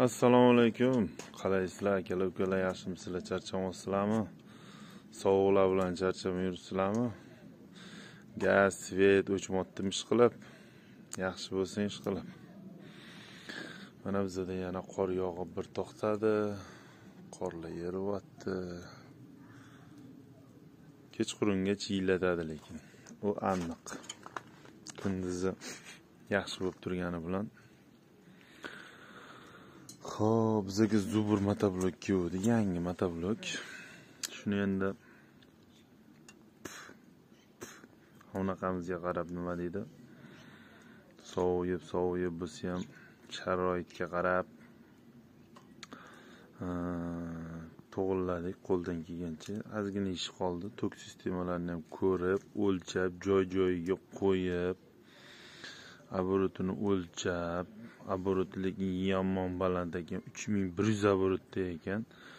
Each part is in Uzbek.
Assalomu alaykum. Qalaysizlar akalar, ukalar, yaxshimisizlar? Charchamoqsizlarmi? Sovuqlar bilan charchamay yuribsizlarmi? Gaz, svet o'chmoqdimi ishqilib? Yaxshi bo'lsin ishqilib. Mana bizda yana qor yog'ib bir to'xtadi. Qorlar eriyapti. Kechqurungacha yillatadi lekin. U aniq. Kunduzi yaxshi bo'lib turgani bilan xo'p, bizga zubur motoblok keldi, yangi motoblok. Shuni endi xonaqamizga qarab nima deydi? Sovuq bo'lsa ham sharoitga qarab to'g'riladik qo'ldan kelgancha. Ozgina ish qoldi. Tok sistemalarini ham ko'rib, o'lchab, joy-joyiga qo'yib, aborotini o'lchab, aborotlik yomon baland ekan, 3100 aborotda ekan.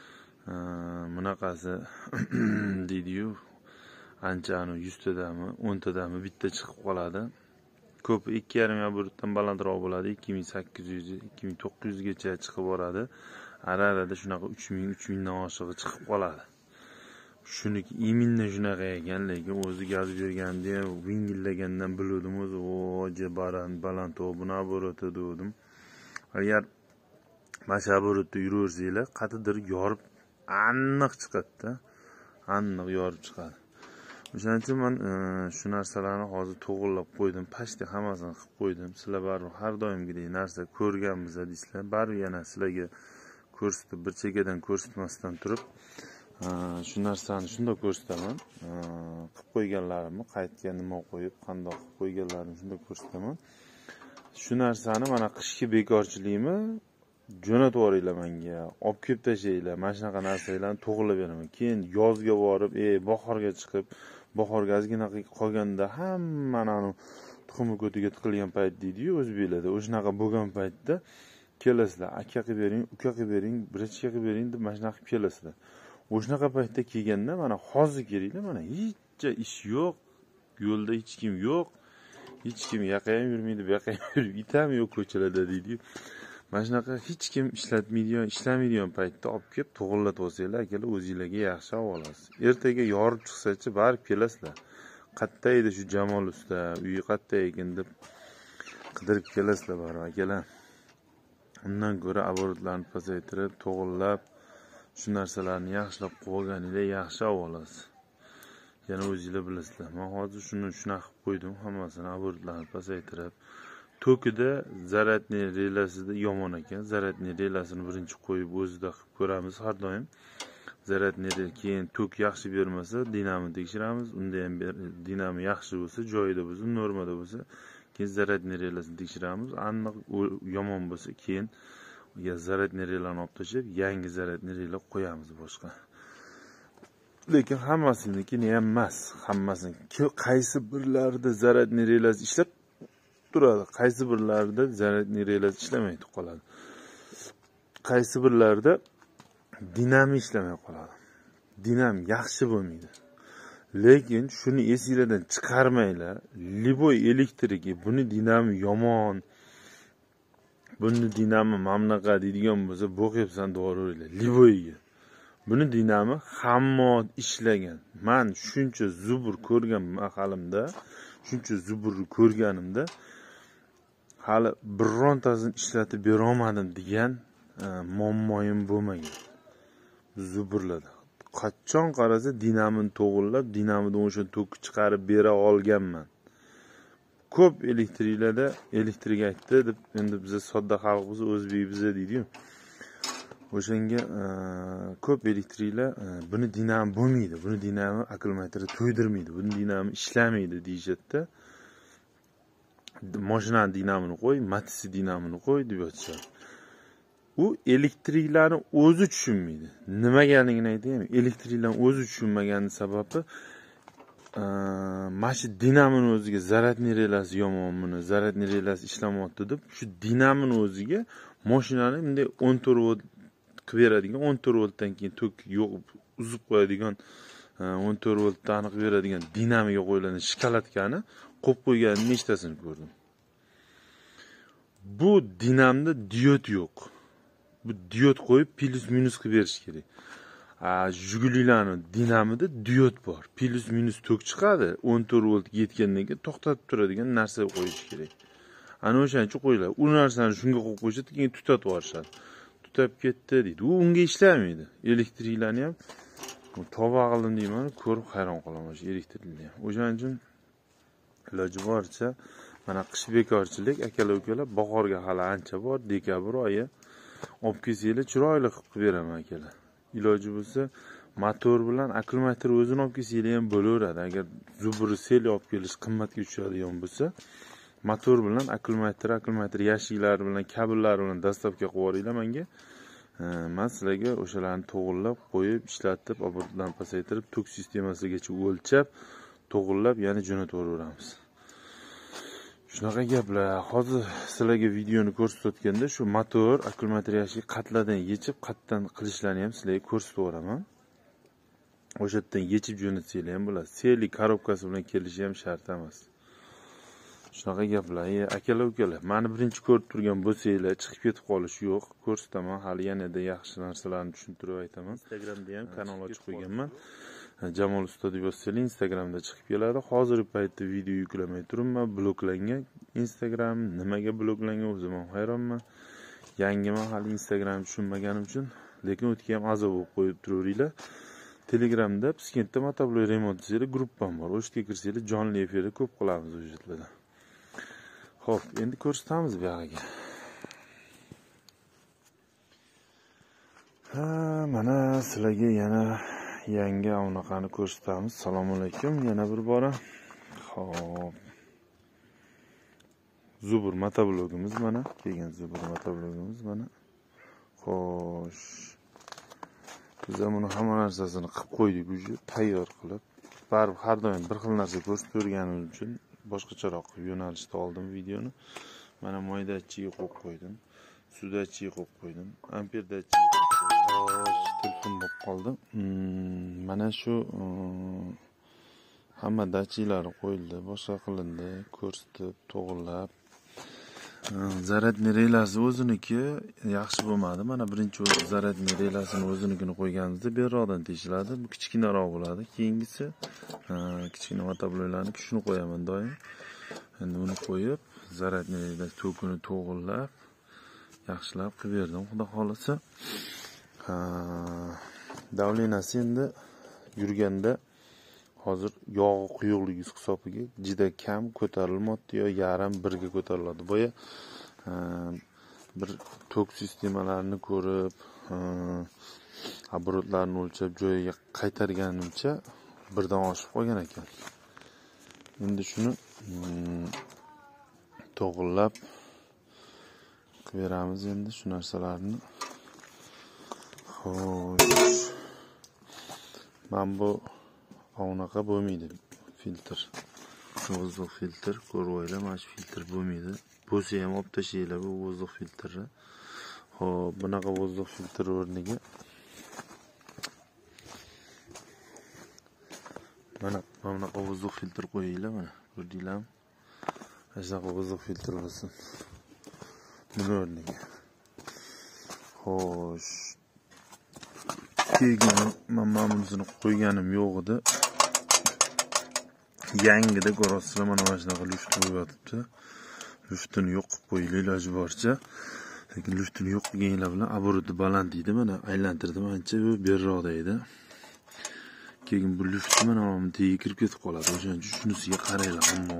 Bunaqasi deydi-yu, ancha 100 tadami, 10 tadami bitta chiqib qoladi. Ko'p 2,5 aborotdan balandroq bo'ladi, 2800, 2900 gacha chiqib boradi. Ara-arada shunaqa 3000 dan oshig'i chiqib qoladi. Shuniki iminda shunaqa ekan, lekin o'zi gaz berganda ham vingillagandan bildim o'zi, o'ja baland buni aboroti dedim. Agar mana aborotda yuraversanglar, qatidir yorib aniq chiqadi-da. Aniq yorib chiqadi. O'shaning uchun men shu narsalarni hozir to'g'rilab qo'ydim, pashta hammasini qilib qo'ydim. Sizlar baribir har doimgidek narsa ko'rganmiz deysizlar. Baribir yana sizlarga ko'rsatib, bir chekkadan ko'rsatmasdan turib, shu narsani shunday ko'rsataman. Qilib qo'yganlarimni, qaytga nima qo'yib, qandoq qilib qo'yganlarimni shunday ko'rsataman. Shu narsani mana qishki bekorchilikmi jo'natib yuboringlar menga, olib kelib tashlanglar. Mana shunaqa narsalarni to'g'rilab beraman. Keyin yozga borib, bahorga chiqib, bahorga ozgina qolganda hammani tuxumi ko'tiga tiqilgan payt deydi-yu o'zbeklarda. O'shanaqa bo'lgan paytda kelasizlar, aka qilib bering, uka qilib bering, birachka qilib bering deb mana shunaqa qilib kelasizlar. O'shanaqa paytda kelganda mana hozir kelinglar, mana hech ish yo'q, yo'lda hech kim yo'q. Hech kim yoqqa ham yurmaydi, bu yoqqa ham yurib, itam yo'q ko'chalarda deydi-yu. Mana shunaqa hech kim ishlamaydigan paytda olib kelib to'g'rillatib olsanglar, akalar o'zingizlarga yaxshi olasiz. Ertaga yorib chiqsa-chi, barib kelasizlar. Qatta edi shu Jamol usta, uyi qatta ekan deb qidirib kelasizlar barib akalar. Undan ko'ra aborotlarni pasaytirib, to'g'rilab, shu narsalarni yaxshilab qo'yganingizda yaxshi olasiz. Yana o'zingizlar bilasizlar. Men hozir shuni shunaqa qilib qo'ydim, hammasini aborotlarni pasaytirib. Tokida zaratni relasida yomon ekan. Zaratni relasini birinchi qo'yib o'zida qilib ko'ramiz har doim. Zaratni keyin tok yaxshi bermasa, dinamini tekshiramiz. Unda ham dinami yaxshi bo'lsa, joyida bo'lsa, normada bo'lsa, keyin zaratni relasini tekshiramiz. Aniq yomon bo'lsa, keyin zaratni relani olib tashlab, yangi zaratni rela qo'yamiz boshqa. Lekin hammasiniki ham emas, hammasini. Qaysi birlarida zaratni relasi ishlab turadi, qaysi birlarida zaratni relasi ishlamaydi qoladi. Qaysi birlarida dinami ishlamay qoladi. Dinam yaxshi bo'lmaydi. Lekin shuni esingizdan chiqarmanglar. Liboy elektriki buni dinami yomon, buni dinami mamnaqa deydigan bo'lsa, bo'qyapsan to'g'rilaylar. Liboyga. Buni dinami hamma ishlagan. Men shuncha zubur ko'rgan mahalimda, shuncha zuburni ko'rganimda hali birontasini ishlatib bera olmadim degan muammoyim bo'lmagan. Zuburlarda qachon qarasa dinamini to'g'rilab, dinamidan o'sha tokki chiqarib bera olganman. Ko'p elektriklarda elektrik aytdi deb, endi biz sodda xalq biz o'zbek biz deydi-yu. O'shanga ko'p elektriklar buni dinami bo'lmaydi, buni dinami akkumulyatorni to'ydirmaydi, buni dinami ishlamaydi deyishadi-da. Mashinani dinamini qo'y, Matisi dinamini qo'y deb yotishadi. U elektriklarni o'zi tushunmaydi. Nimaganligini aytaymi? Elektriklarni o'zi tushunmagani sababi mana shu dinamini o'ziga zaratni relasi yomonmi, zaratni relasi ishlamayapti deb, shu dinamini o'ziga mashinani bunday 14 volt qilib beradigan, 14 voltdan keyin tok yo'q uzib qo'yadigan 14 voltdan aniq beradigan dinamiga qo'yilgan shkalatkani qo'yib qo'ygan nechtasini ko'rdim. Bu dinamda diod yo'q. bu diod qo'yib plus minus qilib berish kerak. Jigulilarning dinamida diod bor. Plus minus tok chiqadi. 14 volt yetgandan keyin to'xtatib turadigan narsa qo'yish kerak. Ana o'shaning uchun qo'yiladi. U narsani shunga qo'yib qo'yishadi, keyin tutatib yuborishadi. Tutab ketdi deydi. U unga ishlamaydi. Elektriklarni ham tavba qildim deyman, ko'rib hayron qolaman shu elektriklarni ham. O'shaning uchun iloji boricha mana qish bekorchilik akalar-ukalar, bahorga hali ancha bor, dekabr oyi olib kelsanglar chiroyli qilib beraman akalar. Iloji bo'lsa motor bilan akkumulyator o'zini olib kelsanglar ham bo'laveradi. Agar zubri sel olib kelish qimmatga tushadigan bo'lsa, motor bilan akkumulyator yashiklari bilan, kabellari bilan dastavka qilib yuboringlar menga. Men sizlarga o'shalarni to'g'irlab qo'yib, ishlatib, obodlarni pasaytirib, tok sistemasigacha o'lchab, to'g'irlab, yana jo'natib yuboramiz. Shunaqa gaplar. Hozir sizlarga videoni ko'rsatayotganda shu motor, akkumulyator yashik qatlardan yechib, qatdan qilishlarini ham sizlarga ko'rsatib yuboraman. O'sha yerdan yechib jo'natsanglar ham bo'ladi. Selli korobkasi bilan kelishi ham shart emas. Shunaqa gaplar. Akalar, ukalar, meni birinchi ko'rib turgan bo'lsanglar, chiqib ketib qolish yo'q. Ko'rsataman, hali yanada yaxshi narsalarni tushuntirib aytaman. Instagramda ham kanal ochib qo'yganman. Jamol Usta deb yozsangiz Instagramda chiqib keladi. Hozirgi paytda video yuklamay turibman, bloklangan Instagram. Nimaga bloklangan o'zim ham hayronman. Yangiman, hali Instagram tushunmaganim uchun, lekin o'tga ham a'zo bo'lib qo'yib turaveringlar. Telegramda Piskentda motoblok remont desanglar gruppam bor. O'sha yerga kirsanglar jonli efirda ko'p qilamiz o'sha yerlarda. Xo'p, endi ko'rsatamiz bu yoqqa. Mana sizlarga yana yangi avnaqani ko'rsatamiz. Assalomu alaykum yana bir bora. Xo'p. Zubur motoblogimiz mana. Kelgan Zubur motoblogimiz mana. Xo'sh. Biz buni hamma narsasini qilib qo'ydik, uje tayyor qilib. Baribir har doim bir xil narsa ko'rsatib turganim uchun boshqacharoq yo'nalishda oldim videoni. Mana moydachiga qo'yib qo'ydim. Sudachiga qo'yib qo'ydim. Amperdachiga qo'yib qo'ydim. Telefon bo'lib qoldi. Mana shu hamma dachilari qo'yildi, boshqa qilindi, ko'rsatib, to'g'irlab. Zaryadni relasi o'ziniki yaxshi bo'lmadi. Mana birinchi zaryadni relasini o'zinikini qo'yganimizda beriroqdan teshiladi. Bu kichkinaroq bo'ladi. Keyingisi kichkina motobloklarni shuni qo'yaman doim. Endi uni qo'yib, zaryadni relasi tokini to'g'irlab, yaxshilab qilib berdim. Xudo xolasa, davlenasi endi yurganda hozir yog' quyuqligi hisobiga juda kam ko'tarilmoqda, yo yarim birga ko'tariladi. Boya bir tok sistemalarini ko'rib, оборотlarni o'lchab joyiga qaytarganimcha birdan oshib qolgan ekan. Endi shuni to'g'irlab qilib beramiz endi shu narsalarni. Xo'sh. Men bu unaqa bo'lmaydi filtr. Vozdux filtr ko'rvoylar, mana shu filtr bo'lmaydi. Bo'lsa ham olib tashlaylar bu vozdux filtri. Xo'p, bunaqa vozdux filtr o'rniga mana bunaqa vozdux filtr qo'yinglar, mana ko'rdinglarmi? Shunaqa vozdux filtr bo'lsin. Buni o'rniga. Xo'sh. Keyin men buni qo'yganim yo'q edi. Yangida ko'rasizlar, mana shunaqa luft bo'lib yotibdi. Luftini yo'q qilib qo'yinglar iloji boricha. Lekin luftini yo'q qilganlar bilan обороты baland deydi. Mana aylantirdim ancha, bu beriroqda edi. Keyin bu luft mana bu tegiga kirib ketib qoladi. O'shaning uchun shunisiga qaranglar, ammo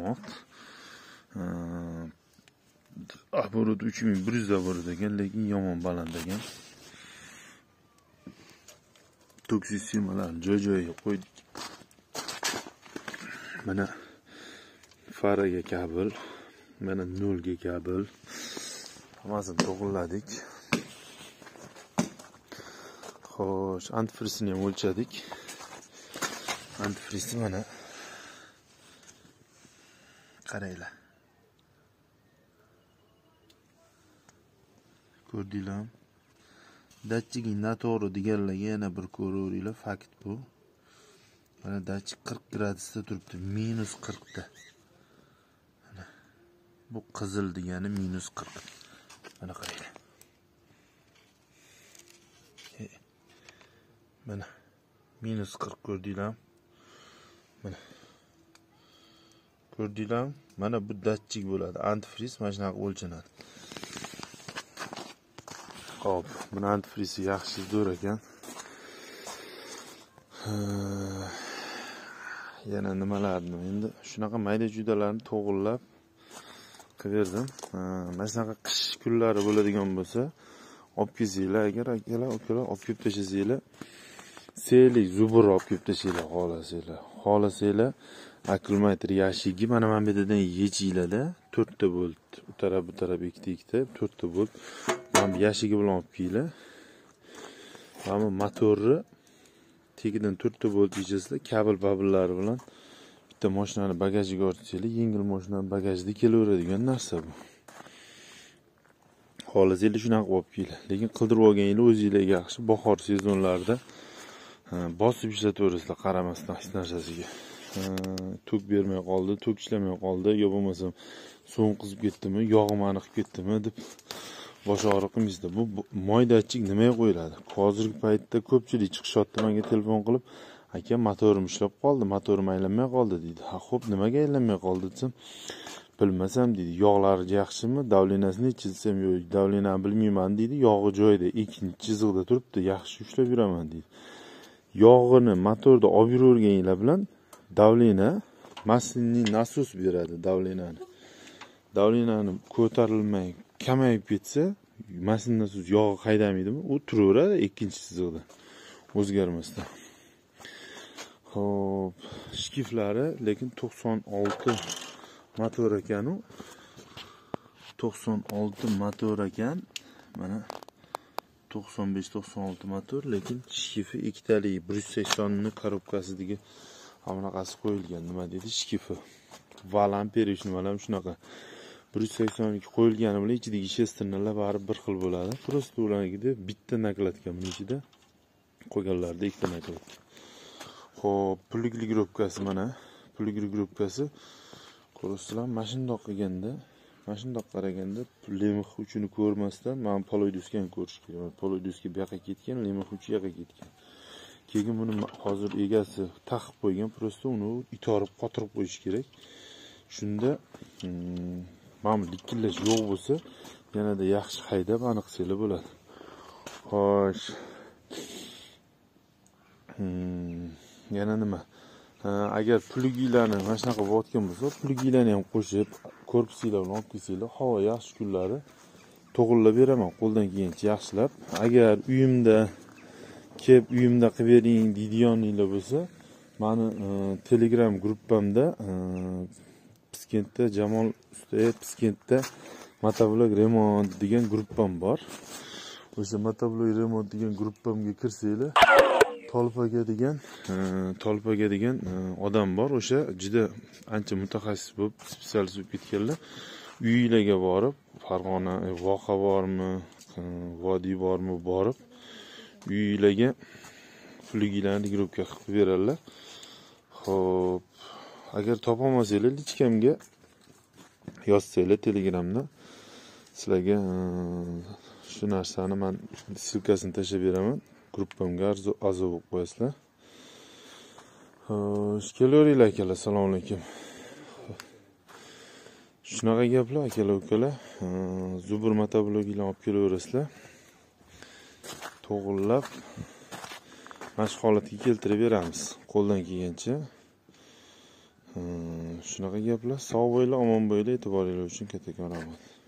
оборот 3100 оборот ekan, lekin yomon baland ekan. Tok sistemalarni joy-joyiga qo'ydik. Mana faraga kabel, mana nolga kabel. Hammasini to'g'irladik. Xo'sh, antifrizini ham o'lchadik. Antifrizni mana qaranglar. Ko'rdinglarmi? Datchik noto'g'ri deganlarga yana bir ko'raveringlar, fakt bu. Mana datchik 40 gradusda turibdi, -40 da. Mana bu qizil degani -40. Mana qaranglar. Mana -40 ko'rdinglarmi? Mana ko'rdinglarmi? Mana bu datchik bo'ladi. Antifriz mana shunaqa o'lchanadi. Xo'p, buni antifrizi yaxshi zo'r ekan. Yana nimalarni endi shunaqa mayda judalarni to'g'irlab qilib mana shunaqa qish kunlari bo'ladigan bo'lsa, olib kelsanglar, agar akalar, ukalar olib kelib tashlasanglar, seylik zubur olib kelib tashlaylar xohlasanglar, akkumulyator yashigi mana bu yerdan yechinglar-da, 4 ta volt, u taraf bu taraf ikkita, 4 ta volt. Mana bu yashigi bilan olib kelinglar. Mana bu motorni tegidan 4 ta volt yechasizlar, kabel-babillari bilan bitta mashinani bagajiga ortsanglar, yengil mashinani bagajida kelaveradigan narsa bu. Xohlasanglar shunaqa olib kelinglar. Lekin qildirib olganinglar o'zingizlarga yaxshi, bahor sezonlarida bosib ishlataverasizlar qaramasdan hech narsasiga. Tok bermay qoldi, tok ishlamay qoldi, yo bo'lmasam sovuq qizib ketdimi, yog'im aniq ketdimi deb bosh og'riqimizda. Bu moydachik nimaga qo'yiladi? Hozirgi paytda ko'pchilik chiqishyapti, menga telefon qilib, aka motorim ishlab qoldi, motorim aylanmay qoldi deydi. Ha, xo'p, nimaga aylanmay qoldi desam, bilmasam deydi. Yog'lari yaxshimi, davlenasini chizsam, yo'q, davlenani bilmayman deydi. Yog'i joyida, ikkinchi chiziqda turibdi, yaxshi ushlab yuraman deydi. Yog'ini motorda olib yuraverganinglar bilan davlena mashinning nasos beradi davlenani. Davlenani ko'tarilmay kamayib ketsa, mashinada siz yog'i haydamaydimi? U turaveradi ikkinchi chiziqda. O'zgarmasdan. Xo'p, shkiflari lekin 96 motor ekan u. 96 motor ekan. Mana 95-96 motor, lekin shkifi ikkitalik 180 ni korobkasidagi hamnaqasi qo'yilgan. Nima dedi? Shkifi. Valam perishni valam shunaqa. 182 qo'yilgani bilan ichidagi shestrinalar bari bir xil bo'ladi. Prosta ularningida bitta nakladka, buning ichida qo'yganlarda ikkita nakladka. Xo'p, pulgli grupkasi mana. Pulgli grupkasi ko'rasizlar, mashindoq qilganda, mashindoq qaraganda lemix uchini ko'rmasdan men poloiduskan ko'rish kerak. Poloiduska bu yoqqa ketgan, lemix uchi yoqqa ketgan. Keyin buni hozir egasi taqib qo'ygan, prosta uni itorib, qotirib qo'yish kerak. Shunda mana likillash yo'q bo'lsa, yanada yaxshi haydab aniqsanglar bo'ladi. Xo'sh. Yana nima? Agar plugilarni mana shunaqa bo'layotgan bo'lsa, plugilarni ham qo'shib, korpusinglar bilan olib kelsanglar, havo yaxshi kunlari to'g'irlab beraman, qo'ldan kelgancha yaxshilab. Agar uyimda qilib bering deydiganinglar bo'lsa, meni Telegram gruppamda Piskentda Jamol Ustayev Piskentda Motovlog remont degan gruppam bor. O'sha Motovlog remont degan gruppamga kirsanglar, Tolpaga degan odam bor. O'sha juda ancha mutaxassis bo'lib, spetsialist bo'lib ketganlar. Uyinglarga borib, Farg'ona voha bormi, vodiy bormi borib, uyinglarga plugilarni grupka qilib beradilar. Xo'p, agar topolmasanglar, lichkamga yozsanglar Telegramda, sizlarga shu narsani men silkasini tashlab beraman. Gruppamga a'zo bo'lib qo'yasizlar. Xo'sh, kelaveringlar akalar, assalomu alaykum. Shunaqa gaplar akalar, ukalar. Zubur motovloginglarni olib kelaverasizlar. To'g'irlab mashq holatiga keltirib beramiz, qo'ldan kelgancha. Shunaqa gaplar. Sog' bo'linglar, omon bo'linglar, e'tiboringiz uchun kattakon rahmat.